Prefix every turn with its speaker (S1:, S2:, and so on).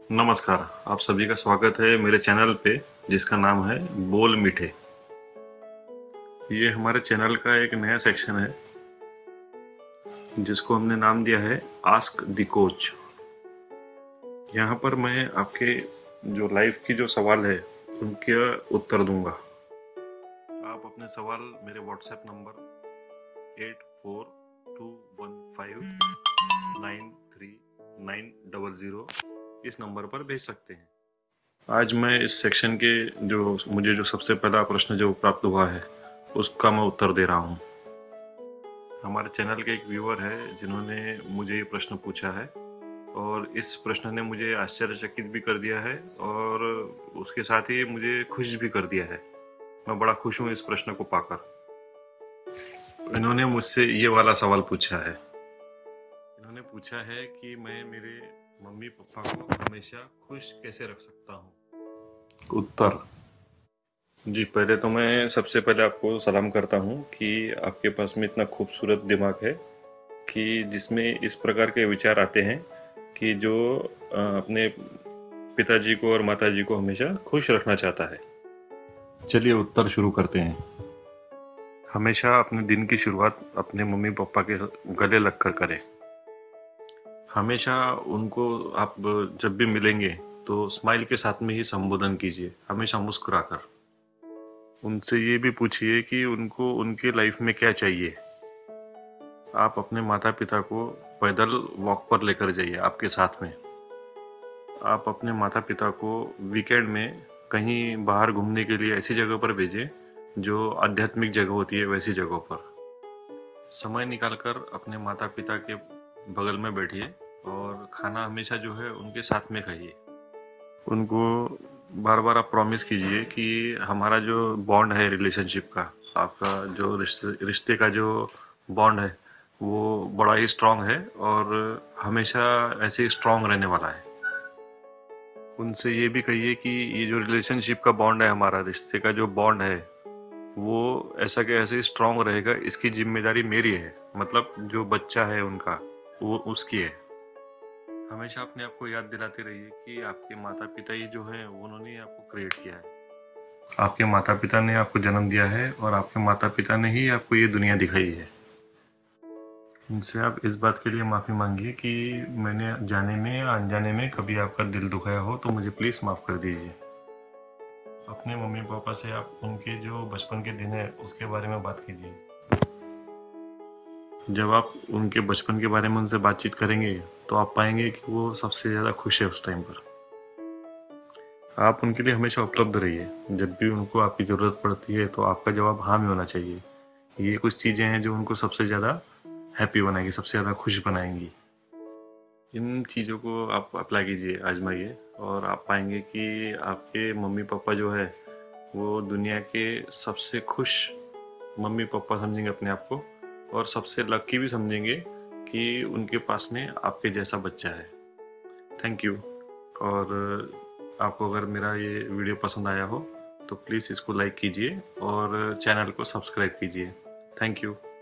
S1: नमस्कार। आप सभी का स्वागत है मेरे चैनल पे, जिसका नाम है बोल मीठे। ये हमारे चैनल का एक नया सेक्शन है जिसको हमने नाम दिया है आस्क द कोच। यहाँ पर मैं आपके जो लाइफ की जो सवाल है उनके उत्तर दूंगा। आप अपने सवाल मेरे व्हाट्सएप नंबर 8421593900 इस नंबर पर भेज सकते हैं। आज मैं इस सेक्शन के मुझे जो सबसे पहला प्रश्न जो प्राप्त हुआ है उसका मैं उत्तर दे रहा हूँ। हमारे चैनल के एक व्यूअर है जिन्होंने मुझे ये प्रश्न पूछा है और इस प्रश्न ने मुझे आश्चर्यचकित भी कर दिया है और उसके साथ ही मुझे खुश भी कर दिया है। मैं बड़ा खुश हूँ इस प्रश्न को पाकर। इन्होंने मुझसे ये वाला सवाल पूछा है। इन्होंने पूछा है कि मैं मेरे मम्मी पापा को हमेशा खुश कैसे रख सकता हूँ। उत्तर जी, पहले तो मैं सबसे पहले आपको सलाम करता हूँ कि आपके पास में इतना खूबसूरत दिमाग है कि जिसमें इस प्रकार के विचार आते हैं कि जो अपने पिताजी को और माताजी को हमेशा खुश रखना चाहता है। चलिए उत्तर शुरू करते हैं। हमेशा अपने दिन की शुरुआत अपने मम्मी पापा के गले लगकर करें। हमेशा उनको आप जब भी मिलेंगे तो स्माइल के साथ में ही संबोधन कीजिए, हमेशा मुस्कुराकर। उनसे ये भी पूछिए कि उनको उनके लाइफ में क्या चाहिए। आप अपने माता पिता को पैदल वॉक पर लेकर जाइए आपके साथ में। आप अपने माता पिता को वीकेंड में कहीं बाहर घूमने के लिए ऐसी जगह पर भेजें जो आध्यात्मिक जगह होती है, वैसी जगहों पर समय निकालकर अपने माता पिता के बगल में बैठिए और खाना हमेशा जो है उनके साथ में खाइए। उनको बार बार आप प्रॉमिस कीजिए कि हमारा जो बॉन्ड है रिलेशनशिप का, आपका जो रिश्ते का जो बॉन्ड है वो बड़ा ही स्ट्रांग है और हमेशा ऐसे ही स्ट्रांग रहने वाला है। उनसे ये भी कहिए कि ये जो रिलेशनशिप का बॉन्ड है, हमारा रिश्ते का जो बॉन्ड है वो ऐसा कि ऐसे ही स्ट्रांग रहेगा, इसकी जिम्मेदारी मेरी है। मतलब जो बच्चा है उनका, वो उसकी है। हमेशा अपने आप को याद दिलाते रहिए कि आपके माता पिता ही जो हैं उन्होंने आपको क्रिएट किया है। आपके माता पिता ने आपको जन्म दिया है और आपके माता पिता ने ही आपको ये दुनिया दिखाई है। इनसे आप इस बात के लिए माफ़ी मांगिए कि मैंने जाने में या अनजाने में कभी आपका दिल दुखाया हो तो मुझे प्लीज़ माफ़ कर दीजिए। अपने मम्मी पापा से आप उनके जो बचपन के दिन है उसके बारे में बात कीजिए। जब आप उनके बचपन के बारे में उनसे बातचीत करेंगे तो आप पाएंगे कि वो सबसे ज़्यादा खुश है उस टाइम पर। आप उनके लिए हमेशा उपलब्ध रहिए। जब भी उनको आपकी ज़रूरत पड़ती है तो आपका जवाब हाँ में होना चाहिए। ये कुछ चीज़ें हैं जो उनको सबसे ज़्यादा हैप्पी बनाएंगी, सबसे ज़्यादा खुश बनाएंगी। इन चीज़ों को आप अप्लाई कीजिए, आजमाइए, और आप पाएंगे कि आपके मम्मी पापा जो है वो दुनिया के सबसे खुश मम्मी पापा समझेंगे अपने आप को, और सबसे लकी भी समझेंगे कि उनके पास में आपके जैसा बच्चा है। Thank you. और आपको अगर मेरा ये वीडियो पसंद आया हो तो प्लीज़ इसको लाइक कीजिए और चैनल को सब्सक्राइब कीजिए। Thank you.